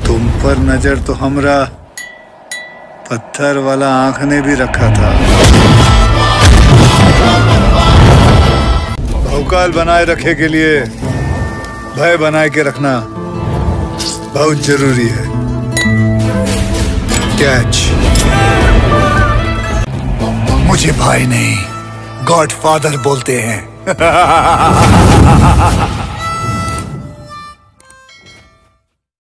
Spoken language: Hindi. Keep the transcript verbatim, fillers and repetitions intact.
तुम पर नजर तो हमरा पत्थर वाला आंख ने भी रखा था। भौकाल बनाए रखे के लिए भय बनाए के रखना बहुत जरूरी है। कैच। मुझे भाई नहीं गॉडफादर बोलते हैं।